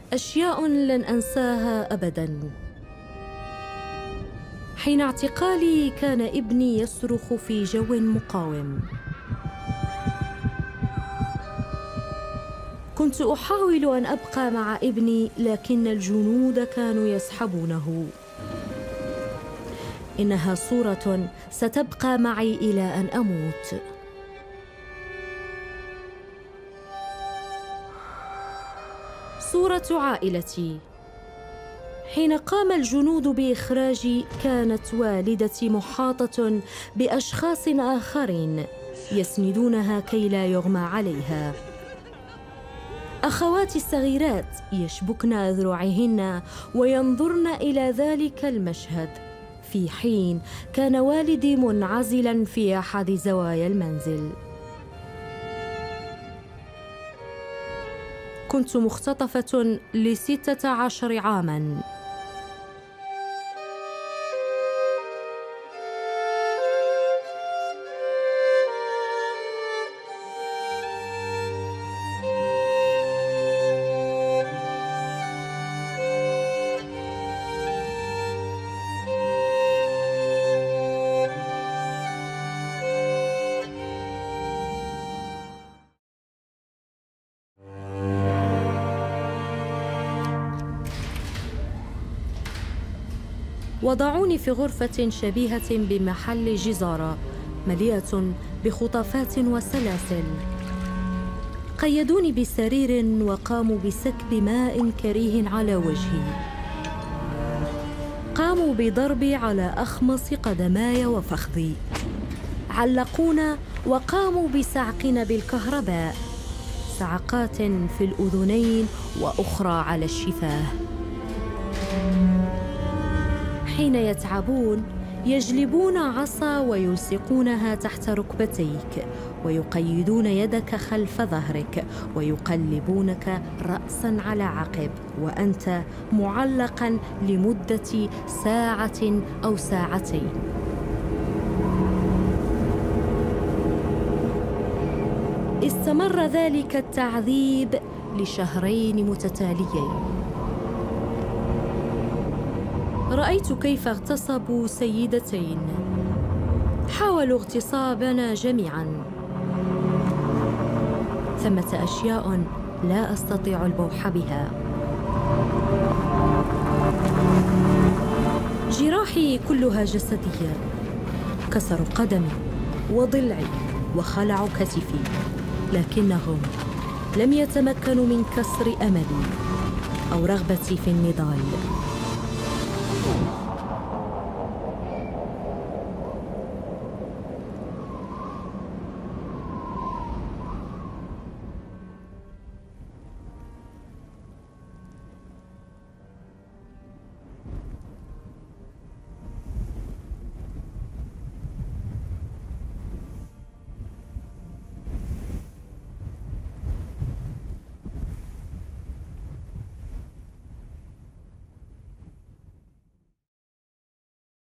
أشياء لن أنساها أبداً. حين اعتقالي كان ابني يصرخ في جو مقاوم. كنت أحاول أن أبقى مع ابني، لكن الجنود كانوا يسحبونه. إنها صورة ستبقى معي إلى أن أموت. صورة عائلتي. حين قام الجنود بإخراجي كانت والدتي محاطة بأشخاص آخرين يسندونها كي لا يغمى عليها. أخواتي الصغيرات يشبكن أذرعهن وينظرن إلى ذلك المشهد، في حين كان والدي منعزلاً في أحد زوايا المنزل. كنت مختطفة ل16 عاماً. وضعوني في غرفة شبيهة بمحل جزارة مليئة بخطافات وسلاسل. قيدوني بسرير وقاموا بسكب ماء كريه على وجهي. قاموا بضربي على أخمص قدماي وفخذي. علقونا وقاموا بصعقنا بالكهرباء، صعقات في الأذنين وأخرى على الشفاه. حين يتعبون يجلبون عصا ويلصقونها تحت ركبتيك، ويقيدون يدك خلف ظهرك، ويقلبونك رأساً على عقب، وأنت معلقاً لمدة ساعة أو ساعتين. استمر ذلك التعذيب ل2 متتاليين. رأيت كيف اغتصبوا سيدتين. حاولوا اغتصابنا جميعاً. ثمة أشياء لا أستطيع البوح بها. جراحي كلها جسدية. كسروا قدمي وضلعي وخلعوا كتفي، لكنهم لم يتمكنوا من كسر أملي أو رغبتي في النضال.